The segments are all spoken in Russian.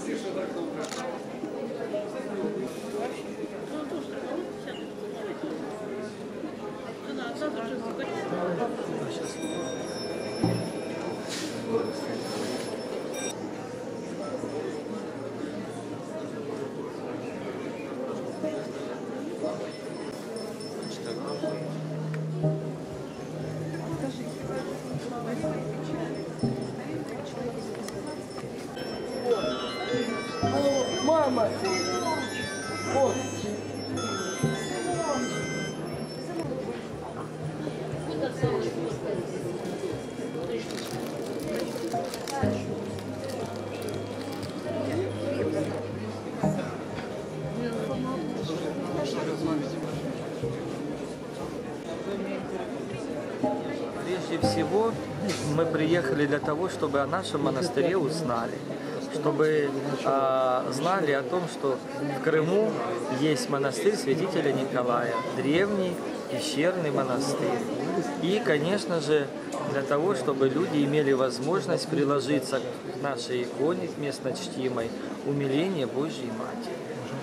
Мама! Вот! Прежде всего, мы приехали для того, чтобы о нашем монастыре узнали, чтобы знали о том, что в Крыму есть монастырь святителя Николая, древний пещерный монастырь. И, конечно же, для того, чтобы люди имели возможность приложиться к нашей иконе, местно чтимой, умиление Божьей Матери.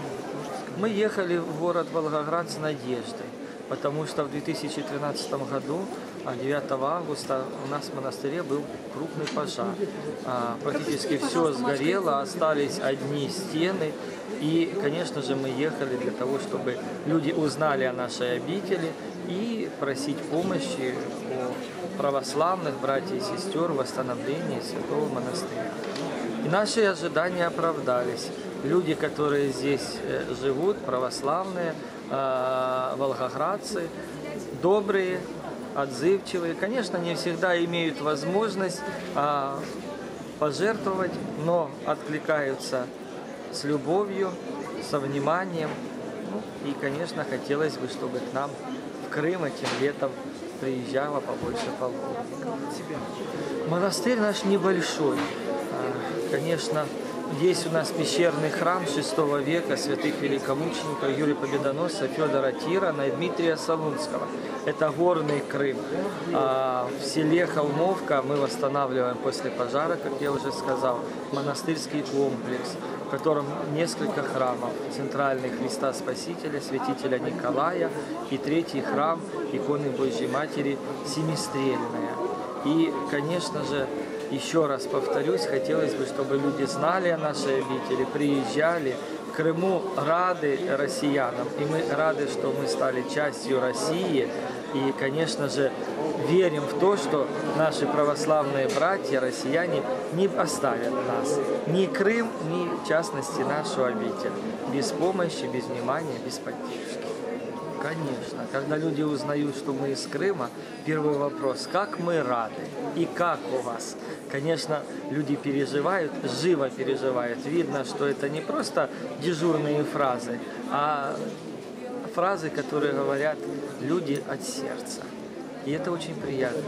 Мы ехали в город Волгоград с надеждой, потому что в 2013 году, 9 августа, у нас в монастыре был крупный пожар. Практически все сгорело, остались одни стены. И, конечно же, мы ехали для того, чтобы люди узнали о нашей обители и просить помощи у православных братьев и сестер в восстановлении святого монастыря. И наши ожидания оправдались. Люди, которые здесь живут, православные, волгоградцы, добрые, отзывчивые, конечно, не всегда имеют возможность пожертвовать, но откликаются с любовью, со вниманием. Ну, и, конечно, хотелось бы, чтобы к нам в Крым этим летом приезжало побольше паломников. Монастырь наш небольшой. Конечно, есть у нас пещерный храм VI века святых великомучеников Юрия Победоносца, Федора Тирана и Дмитрия Солунского. Это горный Крым. В селе Холмовка мы восстанавливаем после пожара, как я уже сказал, монастырский комплекс, в котором несколько храмов. Центральный Христа Спасителя, святителя Николая и третий храм иконы Божьей Матери Семистрельная. И, конечно же, еще раз повторюсь, хотелось бы, чтобы люди знали о нашей обители, приезжали. В Крыму рады россиянам, и мы рады, что мы стали частью России. И, конечно же, верим в то, что наши православные братья, россияне, не оставят нас. Ни Крым, ни, в частности, нашу обитель. Без помощи, без внимания, без поддержки. Конечно, когда люди узнают, что мы из Крыма, первый вопрос: как мы рады и как у вас? Конечно, люди переживают, живо переживают. Видно, что это не просто дежурные фразы, а фразы, которые говорят люди от сердца. И это очень приятно.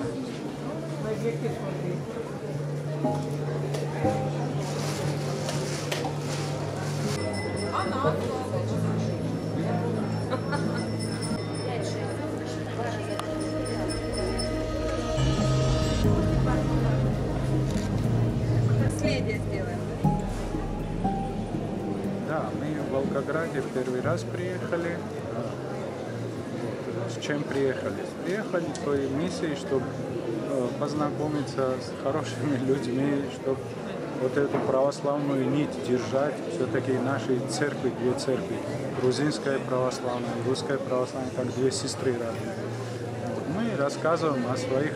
Да, мы в Волгограде в первый раз приехали. С чем приехали? Приехали с той миссией, чтобы познакомиться с хорошими людьми, чтобы вот эту православную нить держать. Все-таки наши церкви, две церкви, грузинская православная, русская православная, как две сестры родные. Мы рассказываем о своих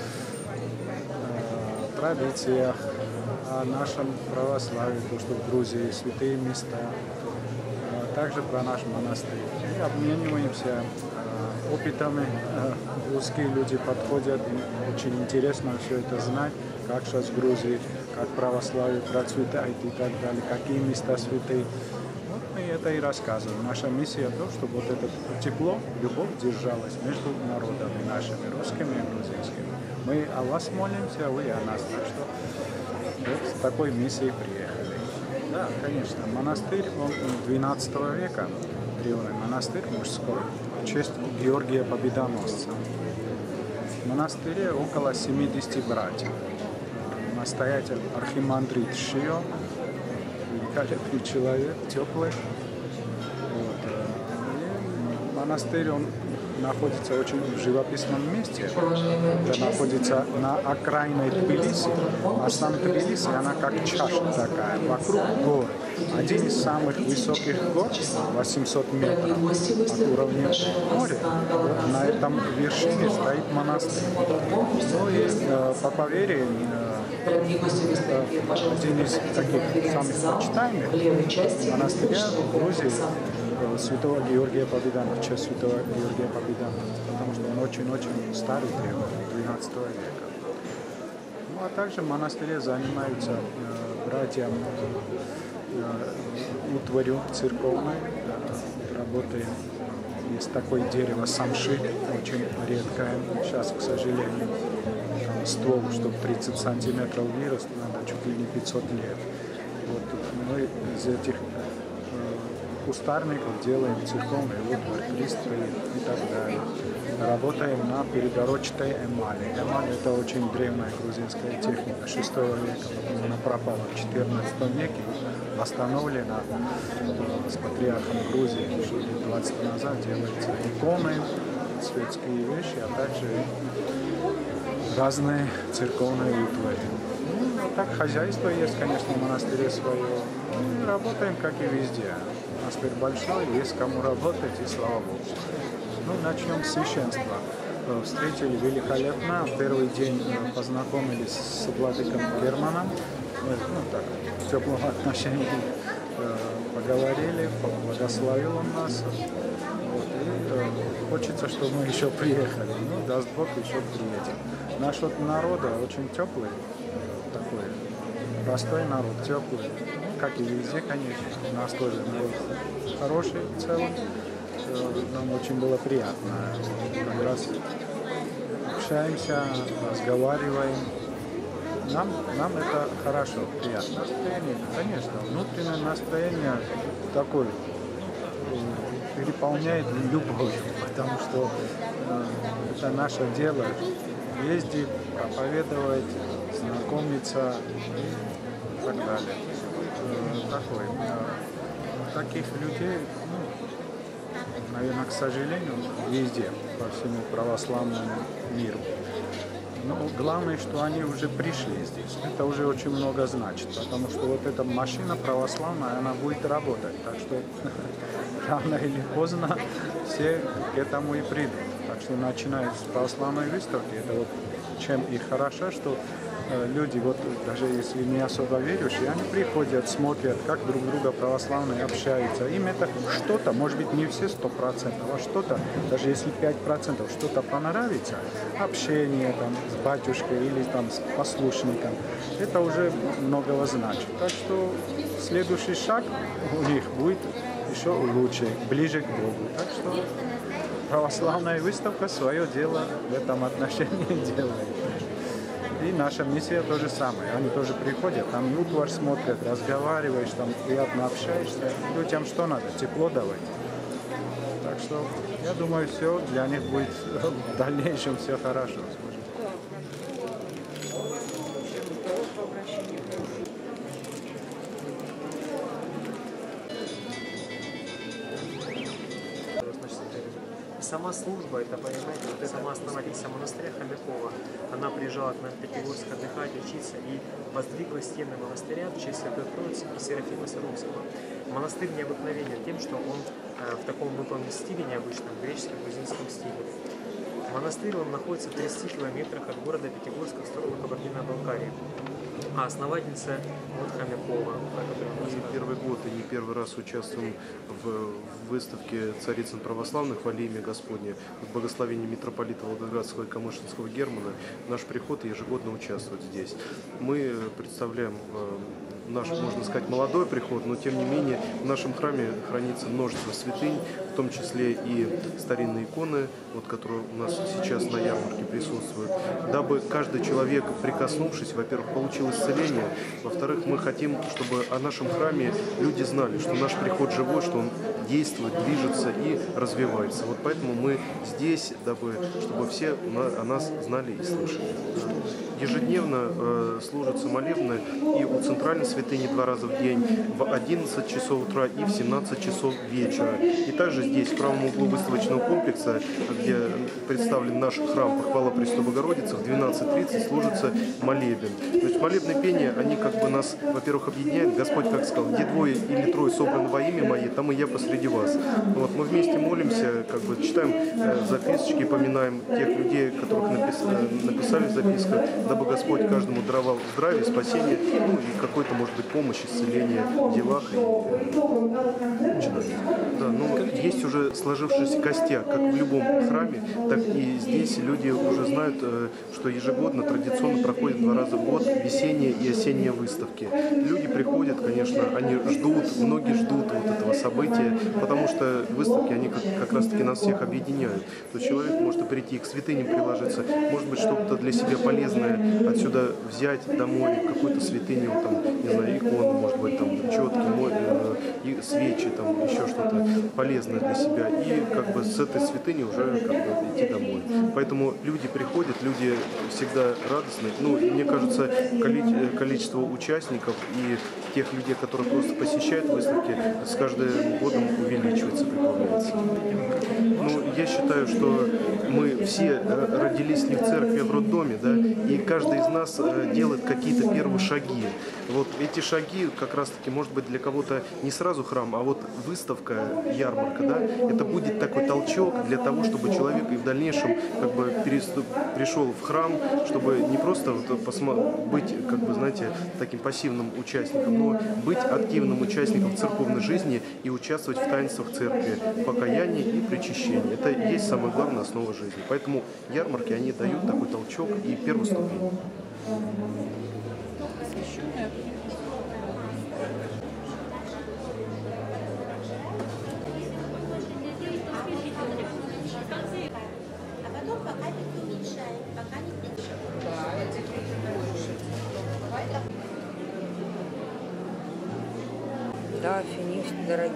традициях, о нашем православии, то, что в Грузии святые места, также про наш монастырь. И обмениваемся опытами. Русские люди подходят, им очень интересно все это знать, как сейчас в Грузии, как православие процветает и так далее, какие места святые. Вот мы это и рассказываем. Наша миссия то, чтобы вот это тепло, любовь держалась между народами нашими, русскими и грузинскими. Мы о вас молимся, вы о нас. Так что вот с такой миссией приехали. Да, конечно, монастырь, он 12 века, древний монастырь мужской, в честь Георгия Победоносца. В монастыре около 70 братьев. Настоятель архимандрит Шио, великолепный человек, теплый. Вот. И монастырь, он находится очень в живописном месте. Это находится на окраине Тбилиси. А сам Тбилиси, она как чаша такая, вокруг гор. Один из самых высоких гор, 800 метров от уровня моря. Вот на этом вершине стоит монастырь. Ну и по поверьям, один из таких самых почитаемых монастыря в Грузии святого Георгия Победоносца, в честь святого Георгия Победоносца, потому что он очень-очень старый, древний, 12 века. Ну а также в монастыре занимаются братья утварью церковной, работой. Есть такое дерево самши, очень редкое. Сейчас, к сожалению, там ствол, чтобы 30 сантиметров вырос, надо чуть ли не 500 лет. Вот мы из этих кустарников делаем церковный утварь, кресты и так далее. Работаем на перегородчатой эмали. Эмаль – это очень древняя грузинская техника 6 века. Она пропала в 14 веке, восстановлена с патриархом Грузии, что лет 20 назад делаются иконы, светские вещи, а также разные церковные утвари. Ну, так хозяйство есть, конечно, в монастыре свое. Мы работаем, как и везде. Монастырь большой, есть кому работать, и слава Богу. Ну, начнем с священства. Встретили великолепно. Первый день познакомились с владыком Германом. Ну, так, в теплом отношении поговорили, благословил он нас. Вот, и хочется, чтобы мы еще приехали. Ну, даст Бог, еще приедем. Наш вот народ очень теплый, такой простой народ, теплый. Ну, как и везде, конечно. У нас тоже народ хороший в целом. Нам очень было приятно. Как раз общаемся, разговариваем. Нам это хорошо, приятно. Настроение, конечно, внутреннее настроение такое переполняет любовью, потому что это наше дело ездить, проповедовать, знакомиться и так далее. Таких людей, наверное, к сожалению, везде, по всему православному миру. Но главное, что они уже пришли здесь. Это уже очень много значит, потому что вот эта машина православная, она будет работать. Так что рано или поздно все к этому и придут. Так что начиная с православной выставки, это вот чем и хорошо, что люди, вот даже если не особо верующие, они приходят, смотрят, как друг друга православные общаются. Им это что-то, может быть, не все 100%, а что-то, даже если 5%, что-то понравится, общение там с батюшкой или там с послушником, это уже многого значит. Так что следующий шаг у них будет еще лучше, ближе к Богу. Так что православная выставка свое дело в этом отношении делает. И наша миссия то же самое. Они тоже приходят, там утварь смотрят, разговариваешь, там приятно общаешься. Людям что надо? Тепло давать. Так что я думаю, все для них будет в дальнейшем все хорошо. Сама служба, это, понимаете, вот сама основательница монастыря Хомякова, она приезжала к нам в Пятигорск отдыхать, учиться и воздвигла стены монастыря в честь Святой Троицы и Серафима Саровского. Монастырь необыкновенен тем, что он в таком выполненном стиле необычном, греческо-грузинском стиле. Монастырь он находится в 30 километрах от города Пятигорска в сторону Кабардино-Балкарии. А основательница вот Хомякова, Не первый год и не первый раз участвуем в выставке царицын православных во имя Господне в благословении митрополита Волгоградского и Камышинского Германа. Наш приход ежегодно участвует здесь. Мы представляем наш, можно сказать, молодой приход, но тем не менее в нашем храме хранится множество святынь, в том числе и старинные иконы, вот, которые у нас сейчас на ярмарке присутствуют, дабы каждый человек, прикоснувшись, во-первых, получил исцеление, во-вторых, мы хотим, чтобы о нашем храме люди знали, что наш приход живой, что он действует, движется и развивается. Вот поэтому мы здесь, чтобы все о нас знали и слышали. Ежедневно служатся молебны и у центральной святыни 2 раза в день, в 11 часов утра и в 17 часов вечера. И также здесь, в правом углу выставочного комплекса, где представлен наш храм Похвала Пресвятой Богородицы, в 12:30 служится молебен. То есть молебные пения, они как бы нас, во-первых, объединяют. Господь как сказал: где 2 или 3 собраны во имя Мое, там и я посреди вас. Вот, мы вместе молимся, как бы читаем записочки, поминаем тех людей, которых написали в записках, дабы Господь каждому даровал здравие, спасение, ну и какой-то, может быть, помощь, исцеление в делах. Да, но есть уже сложившийся костяк, как в любом храме, так и здесь люди уже знают, что ежегодно традиционно проходит 2 раза в год весенние и осенние выставки. Люди приходят, конечно, они ждут, многие ждут вот этого события, потому что выставки, они как раз-таки нас всех объединяют. То есть человек может прийти к святыням приложиться, может быть, что-то для себя полезное отсюда взять домой, какую-то святыню, там, не знаю, икону, может быть, там, четки, свечи, там, еще что-то полезное для себя. И как бы с этой святыни уже как бы идти домой. Поэтому люди приходят, люди всегда радостны. Ну, мне кажется, количество участников и тех людей, которые просто посещают выставки, с каждым годом увеличивается, прибавляется. Ну, я считаю, что мы все родились не в церкви, а в роддоме, да, и каждый из нас делает какие-то первые шаги. Вот эти шаги, как раз-таки, может быть, для кого-то не сразу храм, а вот выставка, ярмарка, да, это будет такой толчок для того, чтобы человек и в дальнейшем как бы пришел в храм, чтобы не просто вот быть, как бы, знаете, таким пассивным участником, но быть активным участником церковной жизни и участвовать в таинствах церкви, покаянии и причащении. Это и есть самая главная основа жизни. Поэтому ярмарки, они дают такой толчок и первую ступень. Да, финиш дорогие.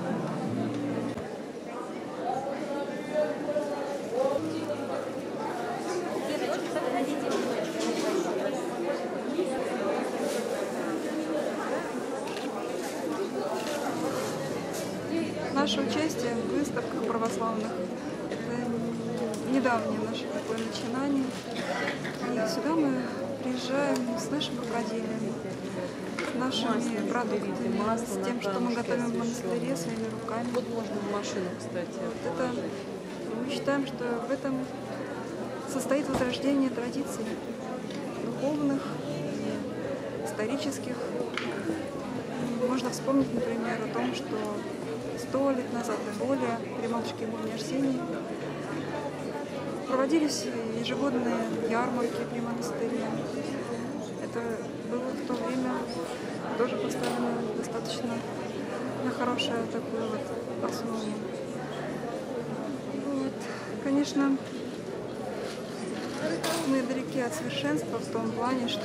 Наше участие в выставках православных – это недавнее наше такое начинание. И сюда мы приезжаем с нашим рукоделием, с нашими продуктами, с тем, что мы готовим в монастыре своими руками. Вот можно в машину, кстати. Вот это, мы считаем, что в этом состоит возрождение традиций духовных, исторических. Можно вспомнить, например, о том, что 100 лет назад и более при матушке Иване Арсении проводились ежегодные ярмарки при монастыре. Это было в то время тоже поставлено достаточно на хорошую такую вот основу. Вот. Конечно, мы далеки от совершенства в том плане, что,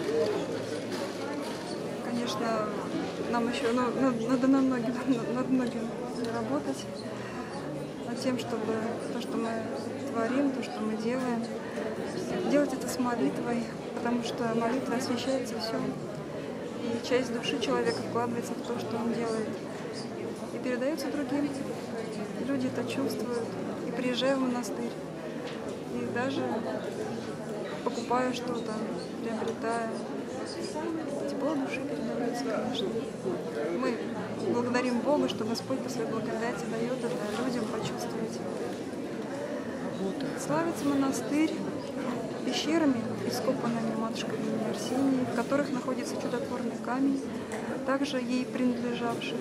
конечно, нам еще надо над многим работать, над тем, чтобы то, что мы творим, то, что мы делаем, делать это с молитвой, потому что молитва освящается все, и часть души человека вкладывается в то, что он делает, и передается другим. Люди это чувствуют, и приезжая в монастырь, и даже покупая что-то, приобретая, тепло души передается, конечно. Мы благодарим Бога, что Господь по своей благодати дает это людям почувствовать. Славится монастырь пещерами, ископанными матушкой Иване Арсении, в которых находится чудотворный камень, также ей принадлежавший.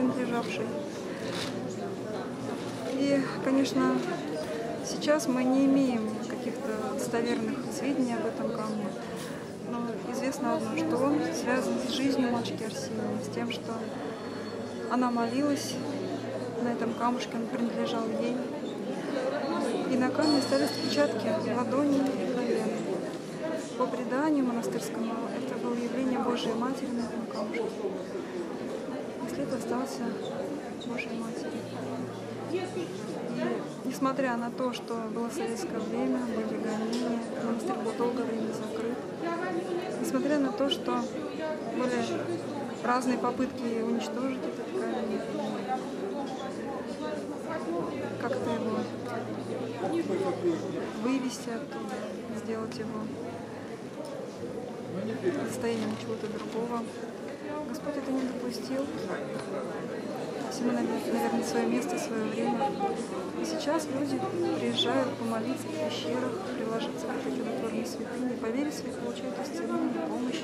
И, конечно, сейчас мы не имеем каких-то достоверных сведений об этом камне, но известно одно, что он связан с жизнью матушки Арсении, с тем, что она молилась на этом камушке, он принадлежал ей. И на камне остались отпечатки ладони и колен. По преданию монастырскому, это было явление Божией Матери на этом камушке. И след остался Божьей Матери. И несмотря на то, что было советское время, были гонения, монастырь был долгое время закрыт, несмотря на то, что были разные попытки уничтожить этот камень, как-то его вывести оттуда, сделать его состоянием чего-то другого, Господь это не допустил. Всему, наверное, свое место, свое время. И сейчас люди приезжают помолиться в пещерах, приложиться к этой чудотворной святыне, по вере своей получают исцеление, помощь.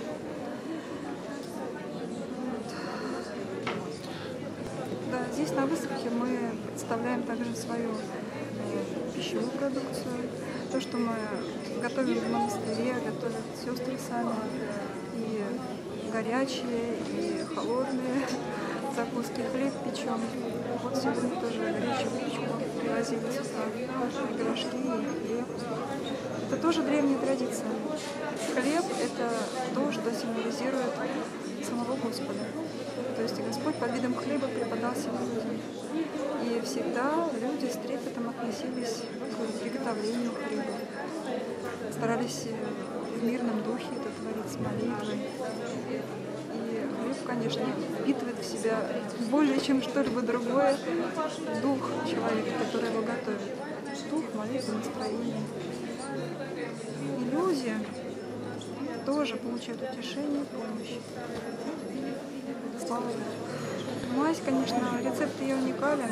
Да, здесь на выставке мы представляем также свою пищевую продукцию, то, что мы готовим в монастыре, готовят сестры сами, и горячие, и холодные закуски, хлеб печем. Вот сегодня тоже горячую выпечку привозили с утра, пирожки и хлеб. Это тоже древняя традиция. Хлеб – это то, что символизирует самого Господа. То есть Господь под видом хлеба преподал себе людям. И всегда люди с трепетом относились к приготовлению хлеба. Старались в мирном духе это творить с молитвой. И хлеб, конечно, впитывает в себя более чем что-либо другое дух человека, который его готовит. Дух, молитва, настроение. И люди тоже получают утешение и помощь. Слава Богу. Мазь, конечно, рецепт ее уникален.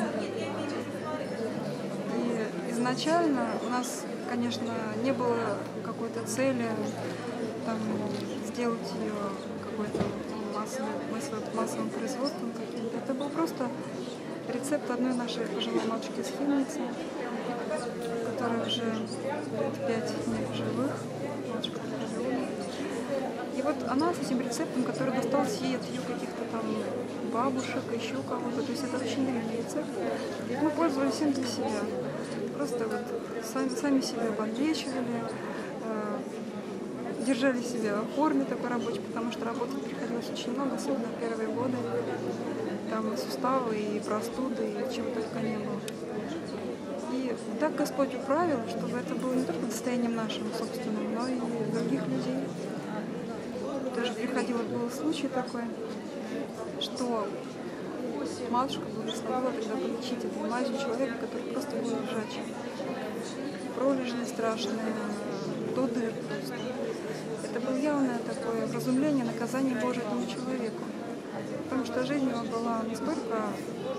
И изначально у нас, конечно, не было какой-то цели там, сделать ее какой-то массовым производством каким-то. Это был просто рецепт одной нашей пожилой матушки-схимницы, которая уже лет 5 нет в живых. Матушка Федоровна. И вот она с этим рецептом, который достался ей от ее каких-то там бабушек, еще кого-то, то есть это очень древний рецепт. И мы пользовались им для себя. Просто вот сами себя подлечивали, держали себя в форме такой рабочей, потому что работать приходилось очень много, особенно в первые годы. Там и суставы, и простуды, и чего только не было. И так Господь управил, чтобы это было не только состоянием нашим собственным, но и других людей. Тоже приходило, был случай такой, что матушка благословила тогда полечить этой мазью человека, который просто был лежачий. Пролежни страшные, до дыр просто. Это было явное такое вразумление, наказание Божие этому человеку. Потому что жизнь его была настолько,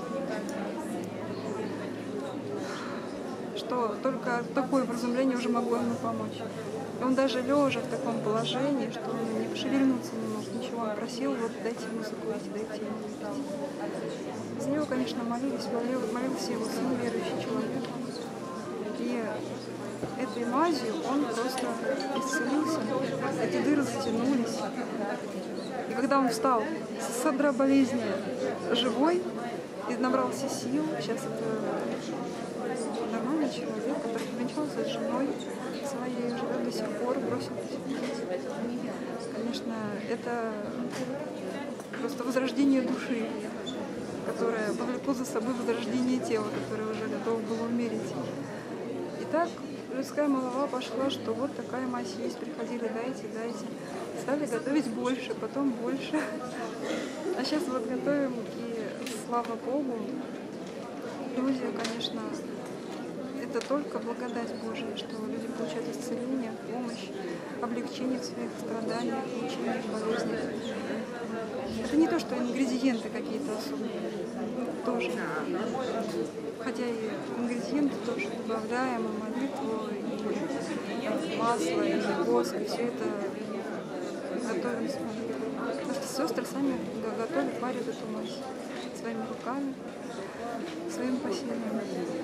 что только такое вразумление уже могло ему помочь. И он даже лежа в таком положении, что он не пошевельнуться не мог, ничего. Он просил, вот дайте ему закурить, дайте ему выпить. За него, конечно, молился его сын, верующий человек. И этой мазью он просто исцелился. Эти дыры затянулись. И когда он встал с содра болезни живой и набрался сил, сейчас это нормальный человек, который повенчался с женой своей, живет до сих пор, бросил пить. Конечно, это просто возрождение души, которое повлекло за собой возрождение тела, которое уже готово было умереть. И так людская молва пошла, что вот такая мазь есть, приходили, дайте. Стали готовить больше, потом больше. А сейчас вот готовим, и слава Богу, люди, конечно, это только благодать Божия, что люди получают исцеление, помощь, облегчение в своих страданиях, мучениях, болезнях. Это не то, что ингредиенты какие-то особые, тоже. Хотя и ингредиенты тоже добавляем, и молитву, и масло, и воск, и все это готовим с молитвой. Потому что сестры сами готовят, варят эту мазь своими руками, своим посильным.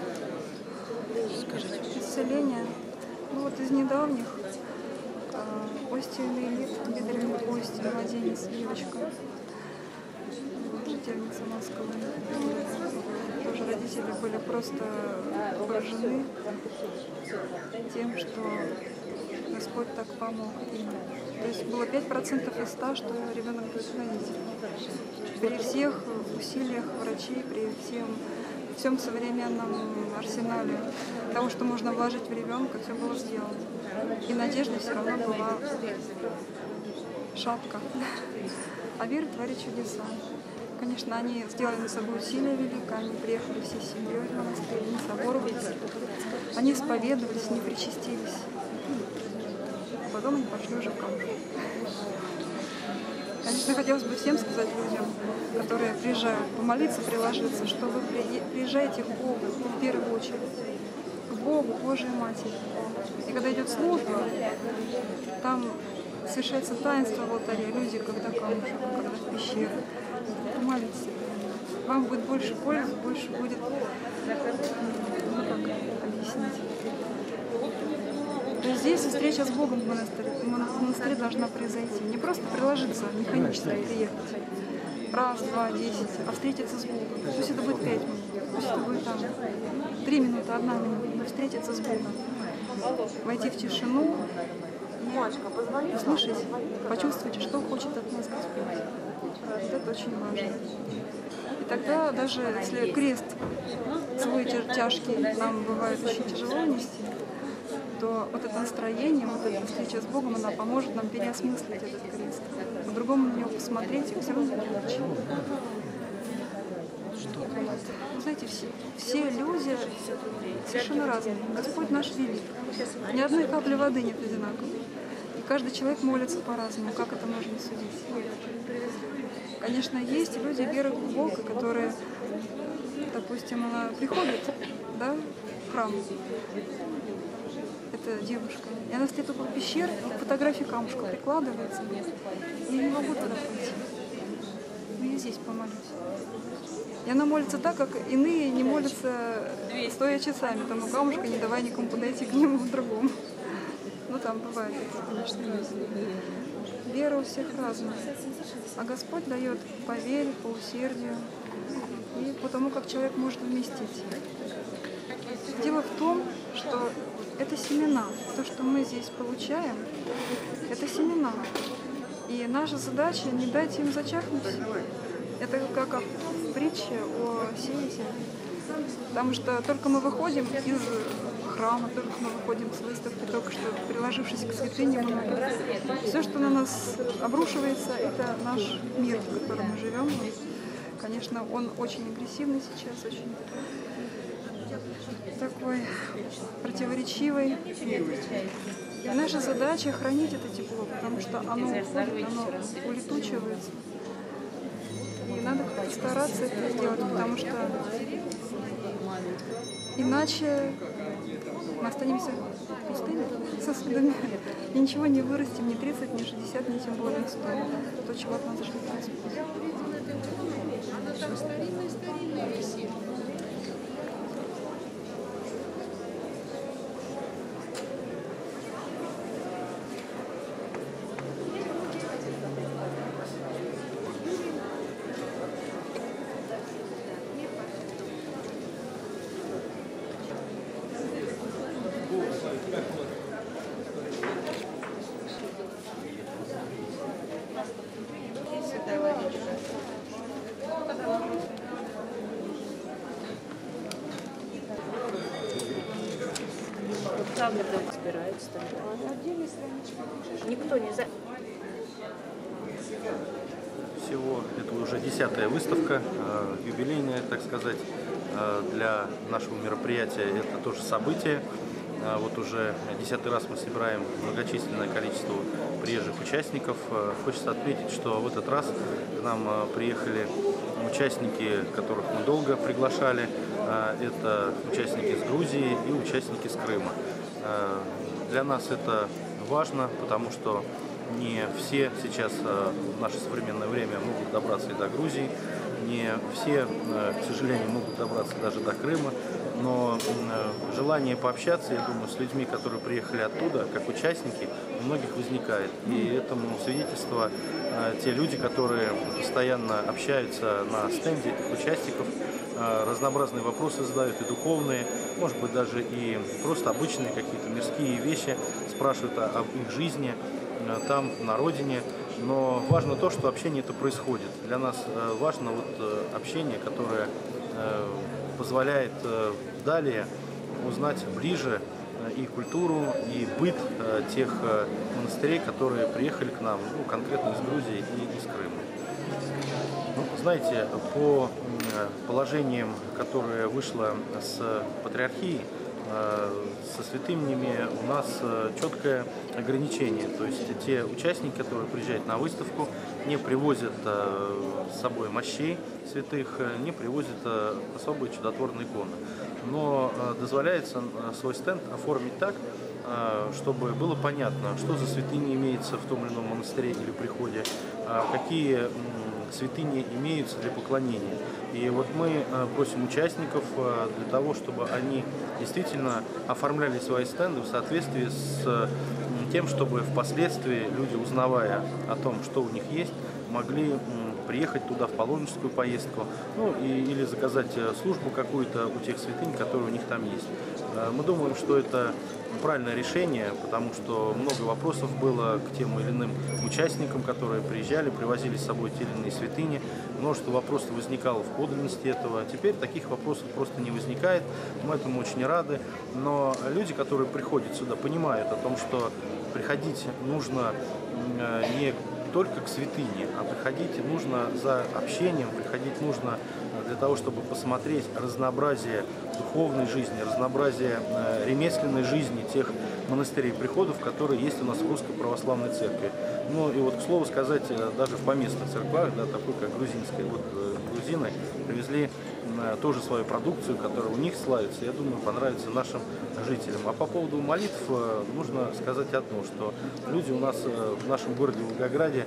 Исцеление. Ну вот из недавних остеониелит, бедренный кость, младенец, девочка, жительница Москвы, тоже родилась родители были просто поражены тем, что Господь так помог им. То есть было 5% из 100, что ребенок будет родителем. При всех усилиях врачей, при всем современном арсенале того, что можно вложить в ребенка, все было сделано. И надежда все равно была шапка. А вера творит чудеса. Конечно, они сделали над собой усилия великое, они приехали всей семьей в монастырь, не соборовались, они исповедовались, не причастились. Потом они пошли уже в камушек. Конечно, хотелось бы всем сказать людям, которые приезжают, помолиться, приложиться, что вы приезжаете к Богу в первую очередь, к Богу, Божьей Матери. И когда идет служба, там совершается таинство в алтаре, люди, когда камушек, когда в пещере. Помолитесь. Вам будет больше пользы, больше будет, ну как объяснить. То есть здесь встреча с Богом в монастыре должна произойти. Не просто приложиться, механически приехать. Раз, два, 10, а встретиться с Богом. Пусть это будет 5 минут, пусть это будет там 3 минуты, 1 минута, но встретиться с Богом. Войти в тишину и услышать, почувствовать, что хочет от нас Господь. Вот это очень важно. И тогда даже если крест свой тяжкий нам бывает очень тяжело нести, то вот это настроение, вот эта встреча с Богом, она поможет нам переосмыслить этот крест, по-другому на него посмотреть, и все равно легче. Вы знаете, все люди совершенно разные. Господь наш велик. Ни одной капли воды нет одинаковой. И каждый человек молится по-разному. Как это можно судить? Конечно, есть люди веры в Бога, которые, допустим, она приходит, да, в храм. Это девушка. И она стоит около пещер, фотографии камушка прикладывается. И я не могу туда пойти. Но я здесь помолюсь. И она молится так, как иные не молятся стоя часами. Там у камушка, не давая никому подойти к нему другому. Ну там бывает, конечно, есть. Вера у всех разная. А Господь дает по вере, по усердию и по тому, как человек может вместить. Дело в том, что это семена. То, что мы здесь получаем, это семена. И наша задача не дать им зачахнуть. Это как в притче о сеятеле. Потому что только мы выходим из храма, только мы выходим с выставки, только что приложившись к святыне, все, что на нас обрушивается, это наш мир, в котором мы живем. Конечно, он очень агрессивный сейчас, очень такой противоречивый. И наша задача хранить это тепло, потому что оно уходит, оно улетучивается. И надо как-то стараться это сделать, потому что иначе мы останемся пустыми, со следами, и ничего не вырастим, ни 30, ни 60, ни тем более 100. То, чего от нас ждет Господь. Как это собираются там? Никто не за... Всего это уже 10-я выставка, юбилейная, так сказать, для нашего мероприятия. Это тоже событие. Вот уже 10-й раз мы собираем многочисленное количество приезжих участников. Хочется отметить, что в этот раз к нам приехали участники, которых мы долго приглашали. Это участники из Грузии и участники из Крыма. Для нас это важно, потому что не все сейчас в наше современное время могут добраться и до Грузии, не все, к сожалению, могут добраться даже до Крыма, но желание пообщаться, я думаю, с людьми, которые приехали оттуда, как участники, у многих возникает. И этому свидетельство те люди, которые постоянно общаются на стенде участников, разнообразные вопросы задают, и духовные, может быть, даже и просто обычные какие-то мирские вещи, спрашивают об их жизни там, на родине. Но важно то, что общение это происходит. Для нас важно общение, которое позволяет далее узнать ближе и культуру, и быт тех монастырей, которые приехали к нам, конкретно из Грузии и из Крыма. Знаете, по положениям, которое вышло с патриархии, со святынями у нас четкое ограничение. То есть те участники, которые приезжают на выставку, не привозят с собой мощей святых, не привозят особые чудотворные иконы. Но дозволяется свой стенд оформить так, чтобы было понятно, что за святыни имеется в том или ином монастыре или приходе, какие святыни имеются для поклонения. И вот мы просим участников для того, чтобы они действительно оформляли свои стенды в соответствии с тем, чтобы впоследствии люди, узнавая о том, что у них есть, могли приехать туда в паломническую поездку, или заказать службу какую-то у тех святынь, которые у них там есть. Мы думаем, что это правильное решение, потому что много вопросов было к тем или иным участникам, которые приезжали, привозили с собой те или иные святыни. Множество вопросов возникало в подлинности этого. Теперь таких вопросов просто не возникает. Мы этому очень рады. Но люди, которые приходят сюда, понимают о том, что приходить нужно не только к святыне, а приходить нужно за общением, приходить нужно для того, чтобы посмотреть разнообразие духовной жизни, разнообразие ремесленной жизни тех монастырей и приходов, которые есть у нас в Русской Православной Церкви. И вот, к слову сказать, даже в поместных церквах, такой как грузинская, грузины привезли тоже свою продукцию, которая у них славится, я думаю, понравится нашим жителям. А по поводу молитв нужно сказать одно, что люди у нас в нашем городе Волгограде,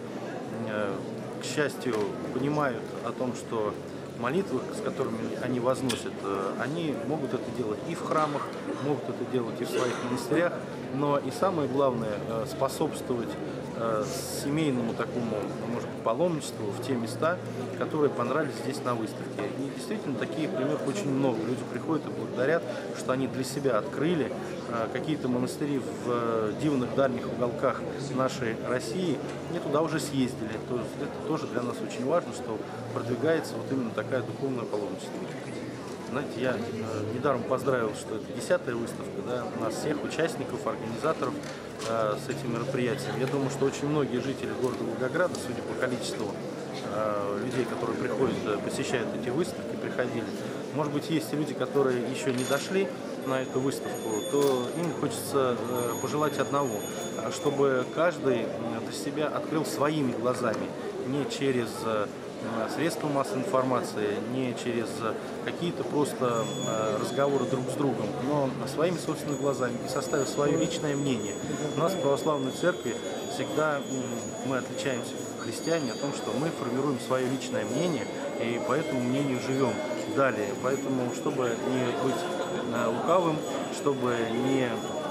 к счастью, понимают о том, что молитвы, с которыми они возносят, они могут это делать и в храмах, могут это делать и в своих монастырях, но и самое главное, способствовать семейному такому, может быть, паломничеству в те места, которые понравились здесь на выставке. И действительно, таких примеров очень много. Люди приходят и благодарят, что они для себя открыли какие-то монастыри в дивных дальних уголках нашей России, и туда уже съездили. То есть это тоже для нас очень важно, что продвигается вот именно такая духовная паломничество. Знаете, я недаром поздравил, что это 10-я выставка, нас всех участников, организаторов с этим мероприятием. Я думаю, что очень многие жители города Волгограда, судя по количеству людей, которые приходят, посещают эти выставки, приходили. Может быть, есть и люди, которые еще не дошли на эту выставку, то им хочется пожелать одного, чтобы каждый для себя открыл своими глазами, не через средства массовой информации, не через какие-то просто разговоры друг с другом, но своими собственными глазами и составив свое личное мнение. У нас в Православной Церкви всегда мы отличаемся, христиане, о том, что мы формируем свое личное мнение и по этому мнению живем далее. Поэтому, чтобы не быть лукавым, чтобы не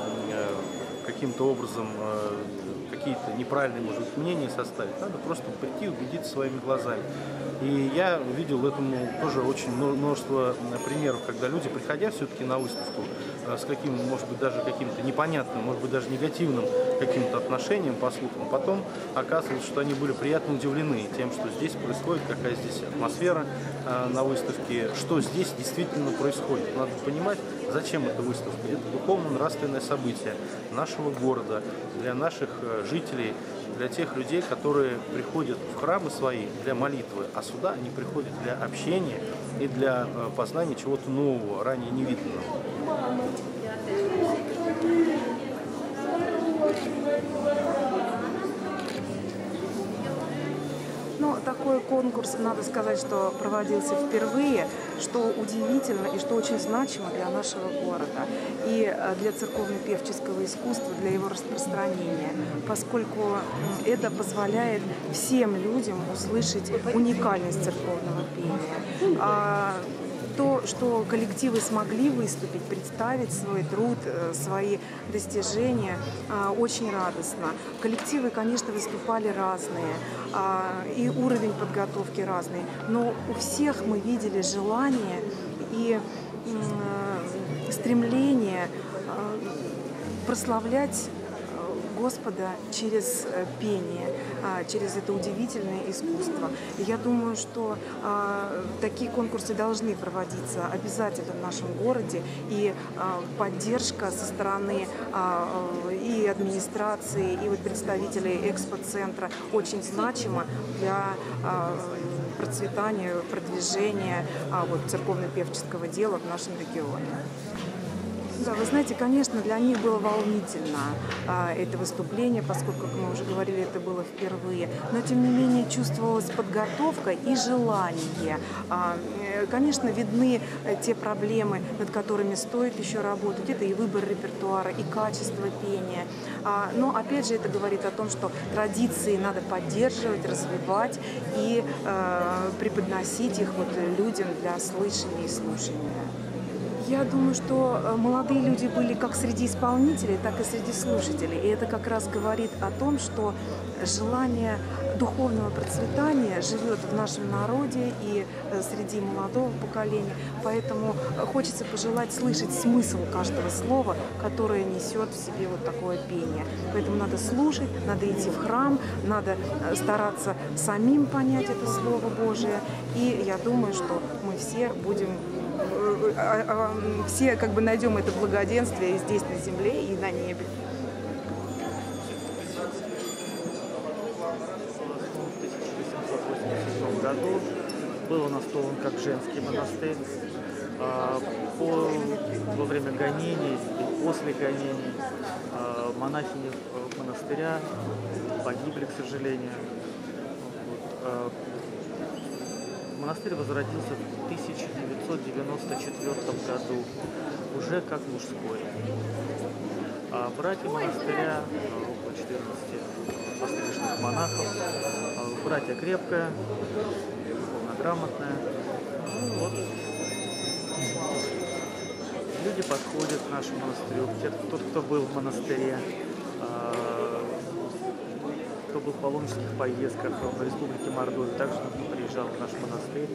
каким-то образом какие-то неправильные, может быть, мнения составить, надо просто прийти и убедиться своими глазами. И я видел этому тоже очень множество примеров, когда люди, приходя все-таки на выставку с каким, может быть, даже каким-то непонятным, может быть, даже негативным каким-то отношением, по слухам, потом оказывается, что они были приятно удивлены тем, что здесь происходит, какая здесь атмосфера на выставке, что здесь действительно происходит. Надо понимать, зачем эта выставка. Это духовно-нравственное событие нашего города, для наших жителей, для тех людей, которые приходят в храмы свои для молитвы, а сюда они приходят для общения и для познания чего-то нового, ранее невиданного. Такой конкурс, надо сказать, что проводился впервые, что удивительно и что очень значимо для нашего города и для церковно-певческого искусства, для его распространения, поскольку это позволяет всем людям услышать уникальность церковного пения. То, то, что коллективы смогли выступить, представить свой труд, свои достижения, очень радостно. Коллективы, конечно, выступали разные, и уровень подготовки разный, но у всех мы видели желание и стремление прославлять Господа через пение, через это удивительное искусство. И я думаю, что такие конкурсы должны проводиться обязательно в нашем городе, и поддержка со стороны и администрации, и вот представителей экспоцентра очень значима для процветания, продвижения церковно-певческого дела в нашем регионе. Да, вы знаете, конечно, для них было волнительно это выступление, поскольку, как мы уже говорили, это было впервые. Но, тем не менее, чувствовалась подготовка и желание. Конечно, видны те проблемы, над которыми стоит еще работать. Это и выбор репертуара, и качество пения. Но, опять же, это говорит о том, что традиции надо поддерживать, развивать и преподносить их людям для слышания и слушания. Я думаю, что молодые люди были как среди исполнителей, так и среди слушателей. И это как раз говорит о том, что желание духовного процветания живет в нашем народе и среди молодого поколения. Поэтому хочется пожелать слышать смысл каждого слова, которое несет в себе вот такое пение. Поэтому надо слушать, надо идти в храм, надо стараться самим понять это Слово Божие. И я думаю, что мы все будем... все найдем это благоденствие и здесь на земле, и на небе. В 1887 году был он основан как женский монастырь. Во время гонений и после гонений монахини монастыря погибли, к сожалению. Монастырь возродился в 1994 году, уже как мужской. А братья монастыря, около 14 воскрешенных монахов, братья крепкая, полнограмотная. Люди подходят к нашему монастырю, тот, кто был в монастыре, кто был в паломнических поездках в Республике Мордовия, также кто приезжал в наш монастырь.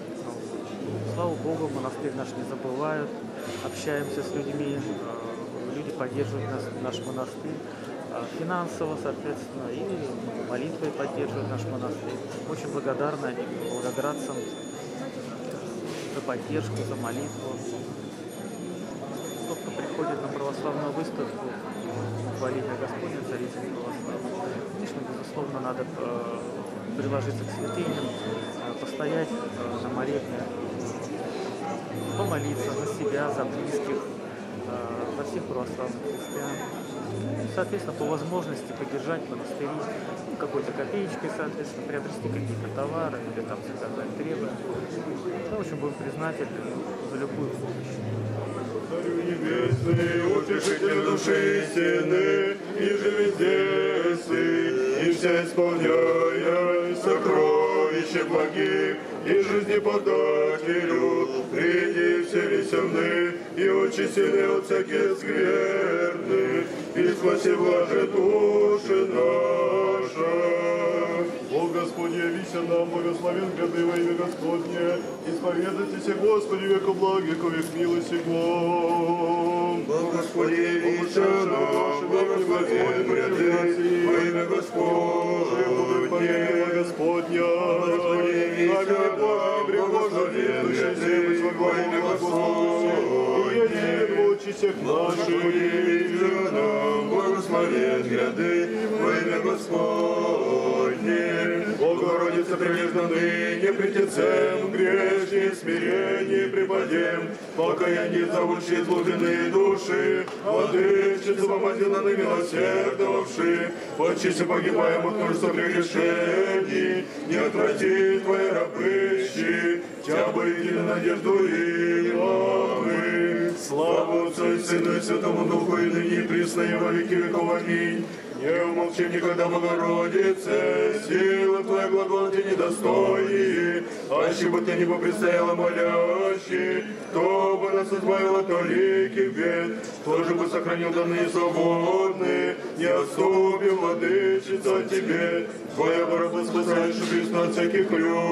Слава Богу, монастырь наш не забывают, общаемся с людьми, люди поддерживают наш монастырь финансово, соответственно, и молитвой поддерживают наш монастырь. Очень благодарна и благодаратцам за поддержку, за молитву. Тот, кто приходит на православную выставку во имя Господня, Царицы православной, конечно, безусловно, надо приложиться к святыням, постоять на молитве, помолиться за себя, за близких, за всех православных христиан. Соответственно, по возможности поддержать монастыри какой-то копеечкой, соответственно, приобрести какие-то товары или там заказать требования. Мы очень будем признательны за любую помощь. Царю небесный, утешитель души истины, и же везде сы, и вся исполняя сокровища благих, и жизнеподателю, приди все весенны, и очистили от всяких скверны, и спаси блаже души наша. О Господи, явися нам, благословен гряды во имя Господне, исповедайтесь, Господи, веку благих, век милости вам. О Господи, явися нам, благословен гряды во имя Господне, Господня. Господи, явися нам, благословен гряды во имя Господне. Всех наших, явися нам, благословен гряды во имя Господне. Богородица, прилежно ныне притецем, грешни, смирение преподем, покаяние зовущие злобные души, владычица, помазанно милосердовавши, очисти погибаем от множества прегрешений, не отврати твои рабыщи, Тя бы единую надежду имамы. Слава Отцу и Сыну и Святому Духу, и ныне и присно, и во веки веков. Аминь. Не умолчи никогда, Богородице, силы Твоей глагол Тебе недостойные, аще бы Ты не попредстояла молящий, кто бы нас избавил от великих бед, кто же бы сохранил данные свободные, не отступим, владычица, от Тебе, Твоя борода спасаешь и Христа от всяких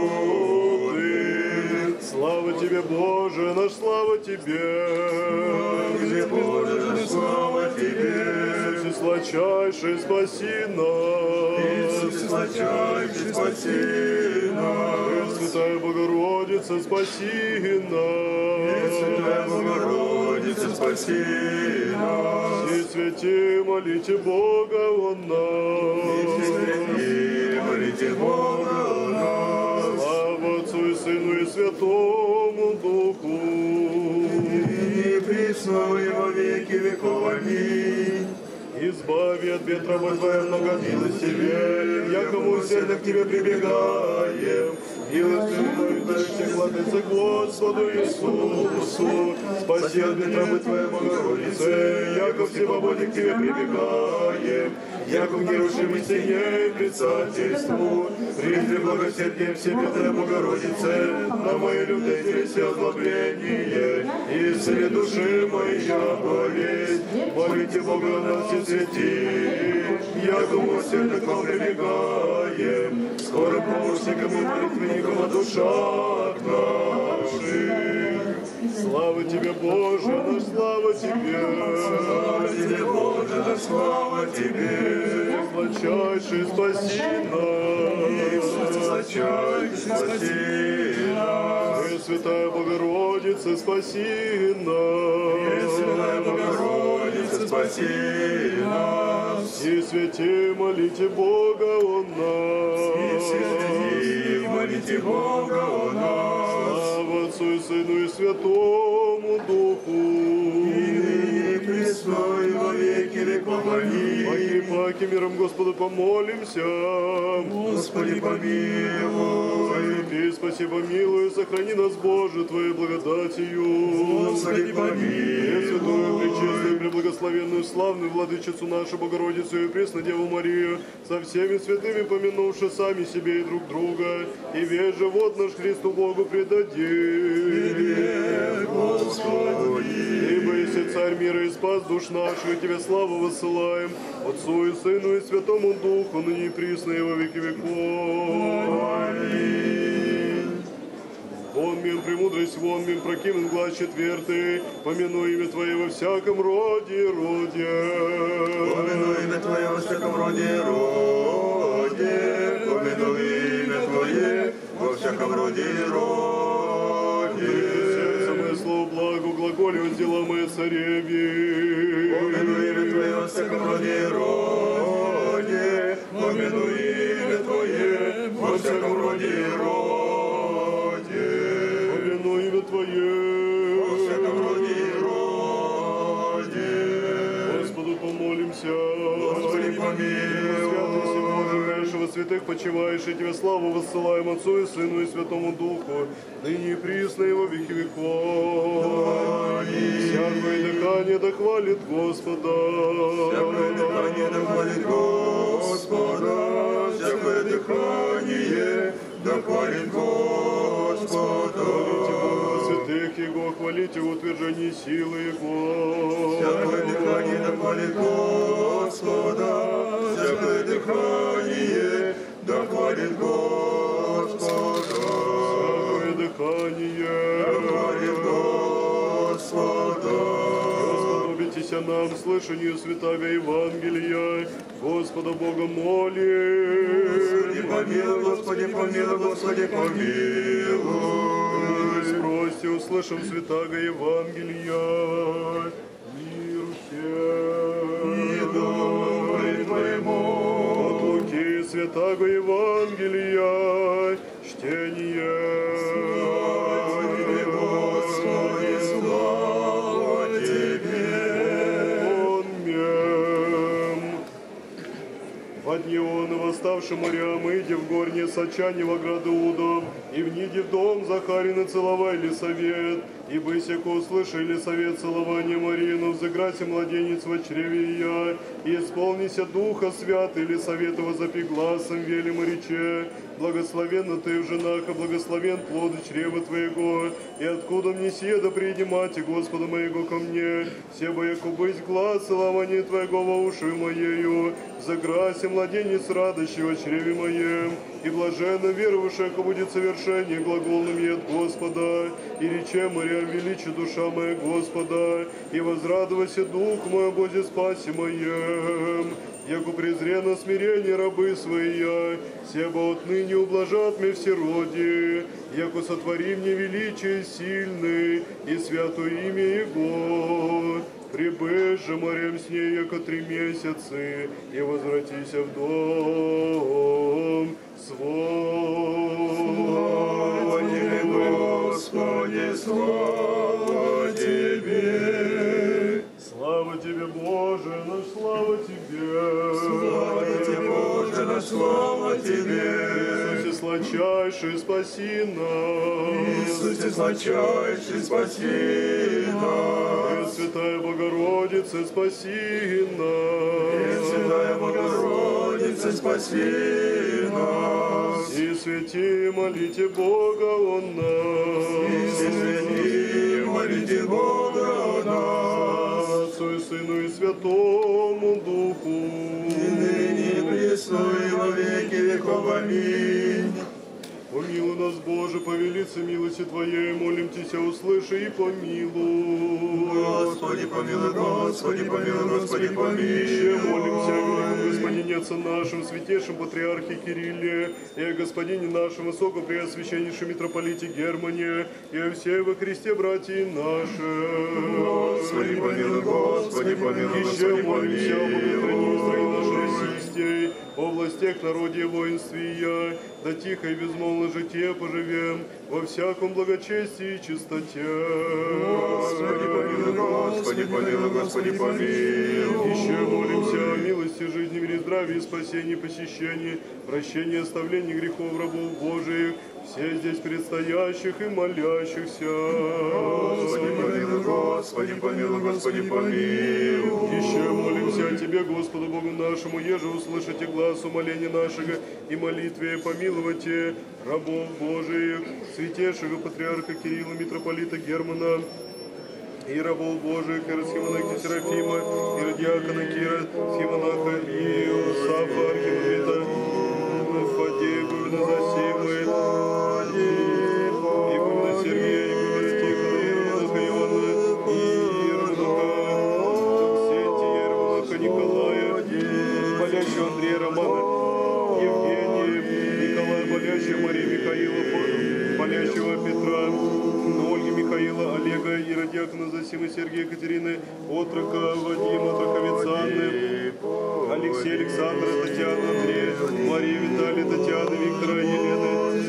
лютых. Слава Тебе, Боже, наш слава Тебе, где Боже, наш слава Тебе. Сладчайший, спаси нас. Иисус, сладчайший, спаси нас. Святая Богородица, спаси нас. Святая Богородица, спаси нас. И святи, молите Бога о нас. И святи, молите Бога о нас. Слава Отцу и Сыну и Святому Духу. И присно и во веки веков. Аминь. Избави от бед раба Твоя многомилостивее, якому усердно к Тебе прибегаем. Милостивый дающий владыце Господу Иисусу, спаси от бед рабы Твоей Богородице, яко всевободен к Тебе прибегаем, яко в нерушимой стене предстательству, прежде благосердием себе Твоя Богородице, на мои лютые телеси озлобление, и исцели души моя болезнь, молите Бога о нас и святи, якому усердно к вам прибегаем, скоро помощи кому молитвенникам о душах наших. Слава Тебе, Боже, наш слава Тебе. Слава Тебе, Боже, наш слава Тебе. Сладчайший, спаси нас. Иисус, сладчайший, спаси нас. Пресвятая Богородица, спаси нас. Пресвятая Богородица, спаси нас. И святи, молите Бога о нас. И святи, молите Бога о нас. Слава Отцу и Сыну и Святому Духу. И присно и во веки веков. Аминь. Паки миром Господу помолимся. Господи, помилуй. Заюпи, спаси, помилуй, сохрани нас, Боже, Твоей благодатью. Господи, помилуй. Святую, пречистую, преблагословенную, славную владычицу нашу Богородицу и пресную Деву Марию, со всеми святыми помянувши сами себе и друг друга, и весь живот наш Христу Богу предадим. Тебе, Господи. Ибо если Царь мира и спас душ наших, и Тебе славу высылаем, Отцу и Сыну и Святому Духу, ныне и присно и во веки веков. Аминь. Вон мен премудрость, вон мен прокимен глаз четвертый, помяну имя Твое во всяком роде. Помяну имя Твое во всяком роде. Помяну имя Твое во всяком роде. Сердце мое слово благо, глаголе дела мои цареви. Помяну имя Твое во всяком роде. Помяну имя Твое во всяком роде. Помяну имя Твое во всяком роде. Господу помолимся. Господи, помилуй. Святый си Боже, нашего святых почиваешь, и Тебе славу воссылаем Отцу и Сыну и Святому Духу, ныне и присно и во веки веков. Всякое дыхание да хвалит Господа. Всякое дыхание да хвалит Господа. Всякое дыхание да хвалит Господа. Святых Его, хвалите в утверждении силы Его. Всякое дыхание да хвалит Господа. Всякое дыхание да хвалит Господа. Всякое дыхание да хвалит Господа. Господи, нам слышанию святаго Евангелия, Господа Бога молим. Господи, помилуй, Господи, помилуй, Господи, помилуй. Спросите, услышим святаго Евангелия. Мир всем. И духу Твоему. От Луки святаго Евангелия. Чтение. Слава Тебе, Господи, слава Тебе. Во дни он восставшим морям, иди в горне сочане в ограду удом, и вниди в дом Захарина целовай Елисавет, и бысяко услышали совет целования Марину, взыграйся младенец во чреве я, и исполнися Духа Свят, Елисавета возопи гласом велим и рече, благословенна ты в женах, и благословен плод чрева твоего, и откуда мне сие да приди мати Господа моего ко мне, все бы яко быть глаз целования твоего во уши моею, заграйся младенец радощего во чреве моем, и блаженно веровавшая, яко будет совершение глаголными от Господа, и рече морям величи душа моя Господа, и возрадовайся дух мой, Бозе спаси моем, яко презрено смирение рабы свои, себо отныне ублажат мне все роди, яко сотвори мне величие сильный, и святое имя Его. Прибыж же морем с ней, яко 3 месяцы, и возвратися в дом свой. Слава Тебе, Господи, слава Тебе! Слава Тебе, Боже, наш слава Тебе! Слава Тебе, Боже, наш слава Тебе! Иисусе сладчайший, спаси нас! Иисусе сладчайший, спаси нас! Пресвятая Богородица, спаси нас! Пресвятая Богородица, спаси нас! И святи, молите Бога о нас! И святи, молите Бога о нас! Отцу и Сыну и Святому Духу! И ныне и присно и во веки веков. Аминь. Помилуй нас, Боже, по велице милости Твоей, молим Тебя, услыши и помилуй. Господи, помилуй, Господи, помилуй, Господи, помилуй. Молимся о великом Господине Отце нашем, святейшем Патриархе Кирилле, и о Господине нашем, высокопреосвященнейшем митрополите Германе, и о всей во Христе братья наши. Господи, помилуй, Господи, помилуй, Господи, молимся об помилуй. стране нашей российской, о властях, народе и воинстве я, да тихо и безмолвно житие поживем, во всяком благочестии и чистоте. Господи, помилуй, Господи, помилуй, Господи, помилуй. Еще молимся о милости, жизни, мире, здравии, спасении, посещении, прощении, оставлении грехов рабов Божиих, все здесь предстоящих и молящихся. Господи, помилуй, Господи, помилуй, Господи, помилуй. Еще молимся о Тебе, Господу Богу нашему, еже услышите глаз умоления нашего и молитве помилуйте рабов Божиих, святейшего Патриарха Кирилла, митрополита Германа, и рабов Божиих, архимонаха Серафима, и радиакона Кира, схимонаха Иосафа, архимандрита Фадея, Гувина Засимы, и Гувина Сергея, и Гувина Тихона, и Ермонаха Иоанна, и Ермонаха Ксентия, Ермонаха Николая, болящего Андрея Романа, Евгения, Николая болящего, Марии Михаила, болящего Петра, Ольги Михаила, Олега, Иродиакона Засимы, Сергея, Екатерины, Отрока, Вадима, Отроковица Анны, Алексея, Александра, Татьяна, Андрея, Марии, Виталия, Татьяны, Виктора, Елены,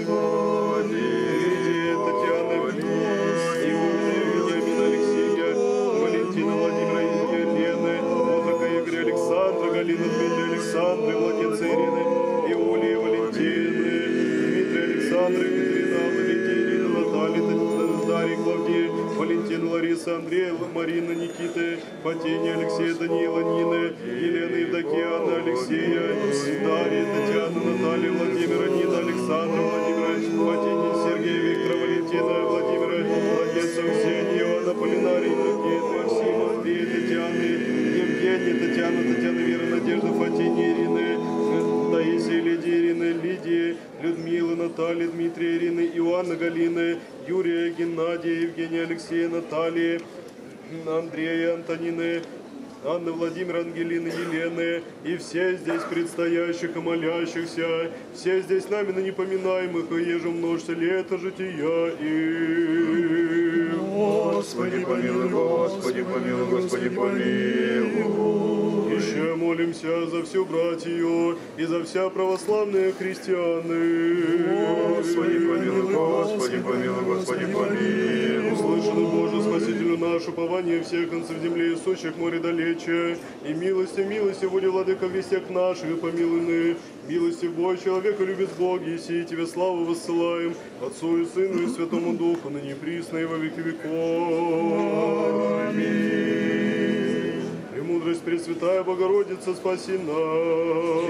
Лидии, Татьяны, Игоря, Вениамина, Алексея, Валентина, Владимира, Елены, Отрока, Игоря, Александра, Галина, Дмитрия, Александры, младенца Ирины, Иулии, Валентины, Дмитрия, Александра, Екатерина, Валентина, Ирина, Наталья, Дарья, Клавдия, Валентина, Лариса, Андрея, Марина, Никита, Фатиния, Алексея, Даниила, Нина, Елена, Евдокия, Анна, Алексея, Дарья, Татьяна, Наталья, Владимира, Нина, Александра, Владимира, Фатиния, Сергея, Виктора, Валентина, Владимира, Владимира, Ксения, Иоанна, Полинария, Никита, Максима, Андрея, Татьяны, Евгения, Татьяна, Вера, Надежда, Фатиния, Ирины, Таисия, Лидия, Ирины, Лидия, Людмила, Наталья, Дмитрия, Ирины, Иоанна, Галины, Юрия, Геннадия, Евгения, Алексея, Натальи, Андрея, Антонины, Анны, Владимира, Ангелины, Елены, и все здесь предстоящих и молящихся, все здесь нами на непоминаемых, и еже множься лето жития и... Господи, помилуй, Господи, помилуй, Господи, помилуй. Еще молимся за всю братью и за вся православные христианы. Господи, помилуй, Господи, помилуй, Господи, помилуй. Услышаны, Боже, Спасителю наш, упование всех концев земли и сучих море далече. И милости, буди, владыка вестях наших, и помилуй. Милости Бой, человека любит Бог, еси, и Тебе славу воссылаем, Отцу и Сыну и Святому Духу, ныне и присно и во веки веков. Аминь. Премудрость Пресвятая Богородица, спаси нас.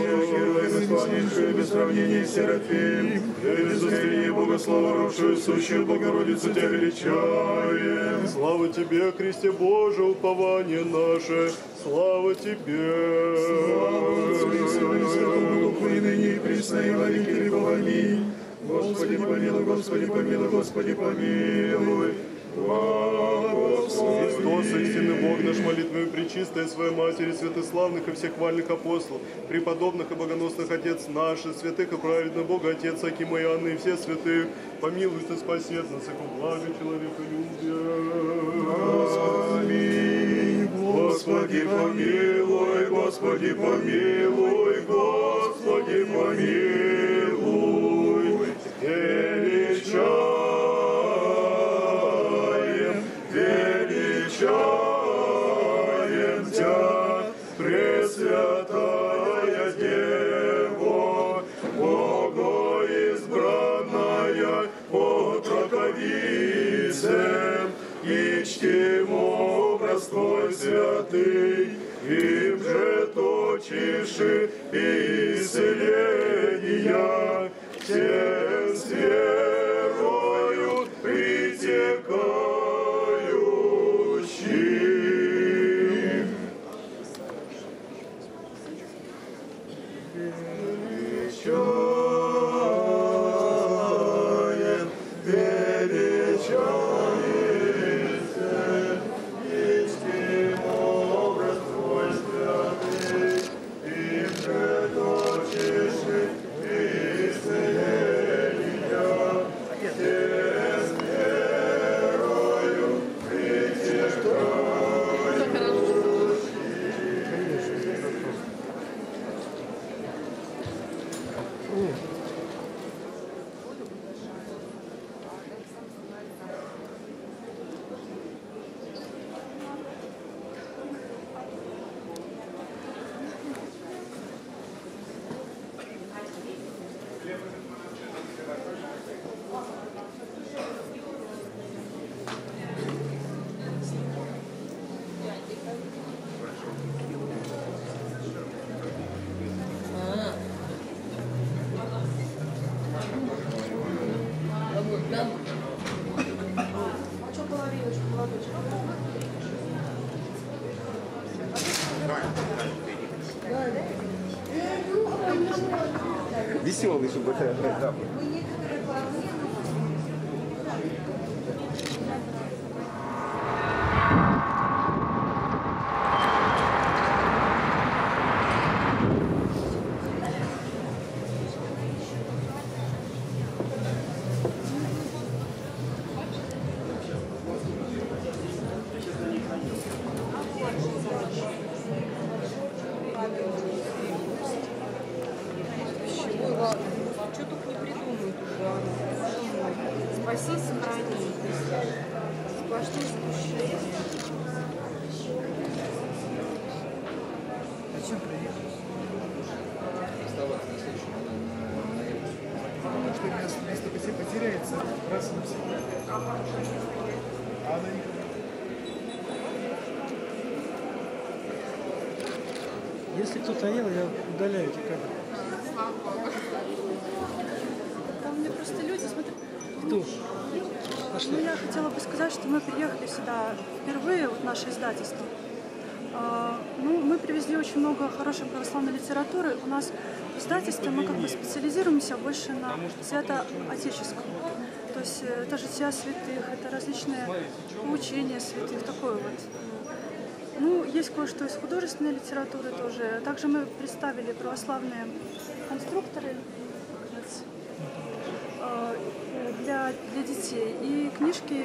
Без сравнения Серафим, Иисустрие Богослова, родшую сущую Богородицу Тебя величаем. Слава Тебе, Христе Боже, упование наше, слава Тебе. Слава Отцу и Сыну и Святому Духу, и ныне и присно и во веки веков. Аминь. Господи помилуй, Господи помилуй, Господи помилуй. Христос, истинный Бог наш, молитвами пречистой Своей Матери, святославных и всех хвальных апостолов, преподобных и богоносных Отец наших, святых и праведных Бога, Отец Акима и Анны, и все святых, помилуй Ты, спаси от нас, яко благо человеколюбие. Аминь. Господи помилуй, Господи помилуй, Господи помилуй. Величаем Тебя, Пресвятая Дева, Богоизбранная отроковице, и чтим образ Твой святый, им же точиши исцеления, всем с верою притекающим. Величаем, истинный образ Твой святый, им же точиши исцеления, всем с верою Веселый, чтобы да. Что только не придумают уже. Спаси, сохрани. Сплошные спущения. Зачем приехать? Потому что место потеряется раз и навсегда. А она никогда. Если кто-то ел, я удаляю эти кадры. Там мне просто люди смотрят. Кто? Пошли. Ну, я хотела бы сказать, что мы приехали сюда впервые, вот наше издательство. Мы привезли очень много хорошей православной литературы. У нас в издательстве мы как бы специализируемся больше на свято-отеческом. То есть это жития святых, это различные учения святых, такое вот. Ну, есть кое-что из художественной литературы тоже. Также мы представили православные конструкторы для детей и книжки,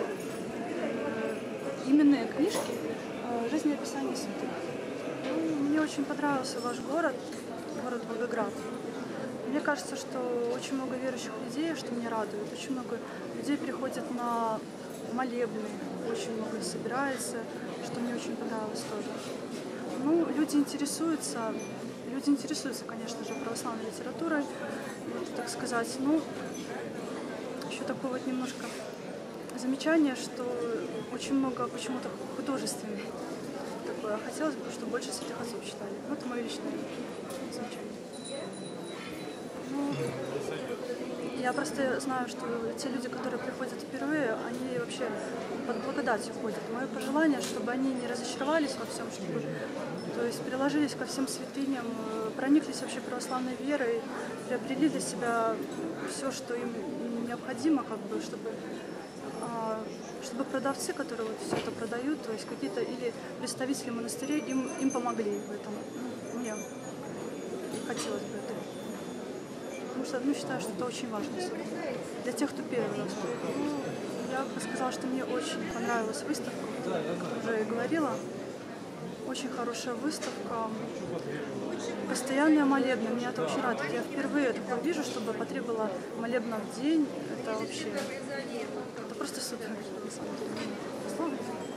именные книжки жизнеописания святых. Мне очень понравился ваш город Волгоград. Мне кажется, что очень много верующих людей, что меня радует. Очень много людей приходят на молебны, очень много собирается, что мне очень понравилось тоже. Ну, люди интересуются, конечно же, православной литературой, вот, так сказать. Ну, еще такое вот немножко замечание, что очень много почему-то художественных. Такое. Хотелось бы, чтобы больше святых отцов читали. Вот мое личное замечание. Ну, я просто знаю, что те люди, которые приходят впервые, они вообще под благодатью ходят. Мое пожелание, чтобы они не разочаровались во всем, чтобы, то есть приложились ко всем святыням, прониклись вообще православной верой, приобрели для себя все, что им необходимо, как бы, чтобы продавцы, которые вот все это продают, то есть какие-то или представители монастырей им помогли в этом. Ну, мне хотелось бы это. Потому что считаю, что это очень важно для тех, кто первый раз. Ну, я бы сказала, что мне очень понравилась выставка, как уже и говорила. Очень хорошая выставка. Постоянная молебна. Меня это очень радует. Я впервые такое вижу, чтобы потребовала молебна в день. Это вообще... Это просто супер, на самом деле. Слава Богу.